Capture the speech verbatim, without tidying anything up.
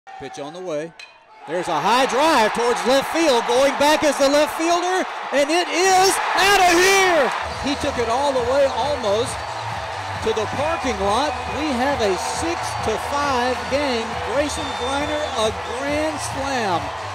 Pitch on the way. There's a high drive towards left field. Going back is the left fielder, and it is out of here. He took it all the way almost to the parking lot. We have a six to five game. Grayson Greiner, a grand slam.